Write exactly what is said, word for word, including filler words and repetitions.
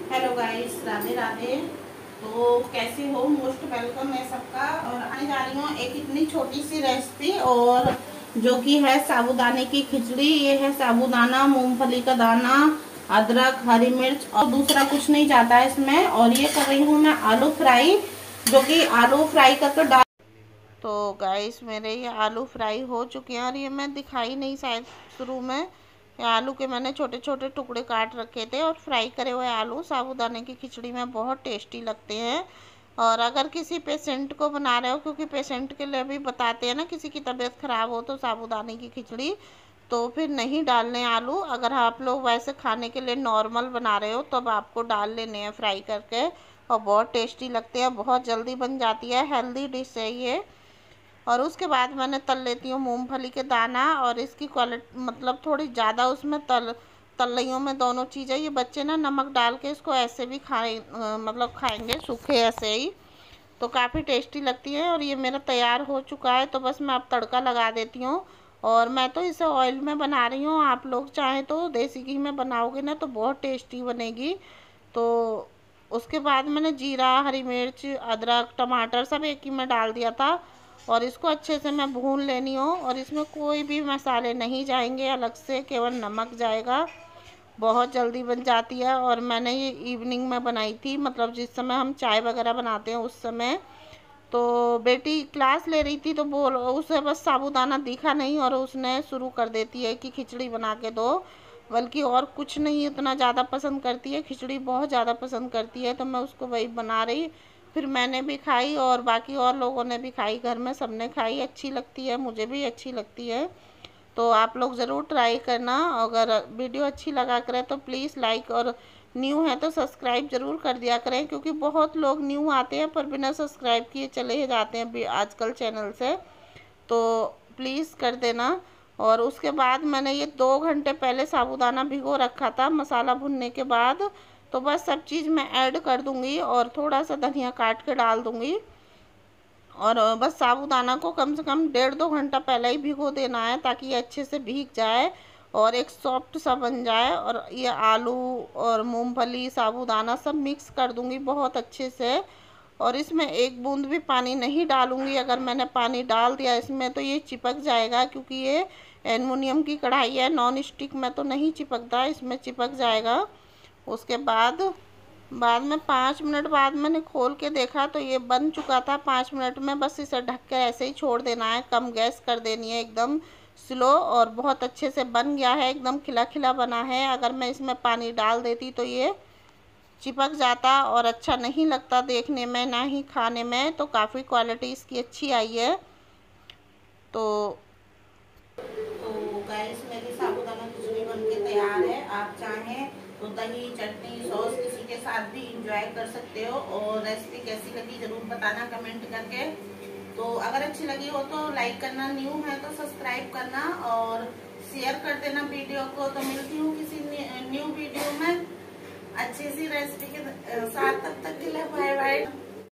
Hello guys, Radhe Radhe. तो कैसे हो? मोस्ट वेलकम है सबका। और आने जा रही हूँ एक इतनी छोटी सी रेसिपी, और जो कि है साबूदाने की खिचड़ी। ये है साबूदाना, मूंगफली का दाना, अदरक, हरी मिर्च और दूसरा कुछ नहीं जाता है इसमें। और ये कर रही हूँ मैं आलू फ्राई, जो कि आलू फ्राई करके डाल। तो गाइस मेरे ये आलू फ्राई हो चुके हैं, और ये मैं दिखाई नहीं शायद शुरू में। ये आलू के मैंने छोटे छोटे टुकड़े काट रखे थे, और फ्राई करे हुए आलू साबूदाने की खिचड़ी में बहुत टेस्टी लगते हैं। और अगर किसी पेशेंट को बना रहे हो, क्योंकि पेशेंट के लिए भी बताते हैं ना, किसी की तबीयत ख़राब हो तो साबूदाने की खिचड़ी, तो फिर नहीं डालने आलू। अगर आप लोग वैसे खाने के लिए नॉर्मल बना रहे हो तो अब आपको डाल लेने हैं फ्राई करके, और बहुत टेस्टी लगते हैं, बहुत जल्दी बन जाती है, हेल्दी डिश है ये। और उसके बाद मैंने तल लेती हूँ मूंगफली के दाना, और इसकी क्वालिटी मतलब थोड़ी ज़्यादा उसमें तल तल रही हूँ मैं दोनों चीज़ें। ये बच्चे ना नमक डाल के इसको ऐसे भी खाए, मतलब खाएंगे सूखे ऐसे ही, तो काफ़ी टेस्टी लगती है। और ये मेरा तैयार हो चुका है, तो बस मैं अब तड़का लगा देती हूँ। और मैं तो इसे ऑयल में बना रही हूँ, आप लोग चाहें तो देसी घी में बनाओगे ना तो बहुत टेस्टी बनेगी। तो उसके बाद मैंने जीरा, हरी मिर्च, अदरक, टमाटर सब एक ही में डाल दिया था, और इसको अच्छे से मैं भून लेनी हूँ। और इसमें कोई भी मसाले नहीं जाएंगे अलग से, केवल नमक जाएगा। बहुत जल्दी बन जाती है, और मैंने ये इवनिंग में बनाई थी, मतलब जिस समय हम चाय वगैरह बनाते हैं उस समय। तो बेटी क्लास ले रही थी, तो बोल उसे बस साबूदाना दिखा नहीं, और उसने शुरू कर देती है कि खिचड़ी बना के दो। बल्कि और कुछ नहीं उतना ज़्यादा पसंद करती है, खिचड़ी बहुत ज़्यादा पसंद करती है। तो मैं उसको वही बना रही, फिर मैंने भी खाई और बाकी और लोगों ने भी खाई, घर में सबने खाई। अच्छी लगती है, मुझे भी अच्छी लगती है। तो आप लोग ज़रूर ट्राई करना। अगर वीडियो अच्छी लगा करें तो प्लीज़ लाइक, और न्यू है तो सब्सक्राइब ज़रूर कर दिया करें, क्योंकि बहुत लोग न्यू आते हैं पर बिना सब्सक्राइब किए चले ही जाते हैं आजकल चैनल से। तो प्लीज़ कर देना। और उसके बाद मैंने ये दो घंटे पहले साबूदाना भिगो रखा था मसाला भुनने के बाद। तो बस सब चीज़ मैं ऐड कर दूँगी, और थोड़ा सा धनिया काट के डाल दूँगी। और बस साबूदाना को कम से कम डेढ़ दो घंटा पहले ही भिगो देना है, ताकि ये अच्छे से भीग जाए और एक सॉफ्ट सा बन जाए। और ये आलू और मूंगफली, साबूदाना सब मिक्स कर दूंगी बहुत अच्छे से। और इसमें एक बूंद भी पानी नहीं डालूंगी। अगर मैंने पानी डाल दिया इसमें तो ये चिपक जाएगा, क्योंकि ये एल्युमिनियम की कढ़ाई है, नॉन स्टिक में तो नहीं चिपकता, इसमें चिपक जाएगा। उसके बाद बाद में पाँच मिनट बाद मैंने खोल के देखा तो ये बन चुका था पाँच मिनट में। बस इसे ढक कर ऐसे ही छोड़ देना है, कम गैस कर देनी है, एकदम स्लो। और बहुत अच्छे से बन गया है, एकदम खिला खिला बना है। अगर मैं इसमें पानी डाल देती तो ये चिपक जाता और अच्छा नहीं लगता देखने में, ना ही खाने में। तो काफ़ी क्वालिटी इसकी अच्छी आई है। तो तो गाइस मेरी साबूदाना खिचड़ी बन के तैयार है। आप चाहें तो दही, चटनी, सॉस किसी के साथ भी इंजॉय कर सकते हो। और रेसिपी कैसी लगी ज़रूर बताना कमेंट करके। तो अगर अच्छी लगी हो तो लाइक करना, न्यू है तो सब्सक्राइब करना, और शेयर कर देना वीडियो को। तो मिलती हूँ किसी न्यू वीडियो में अच्छी सी रेसिपी के साथ। तब तक के लिए बाय बाय।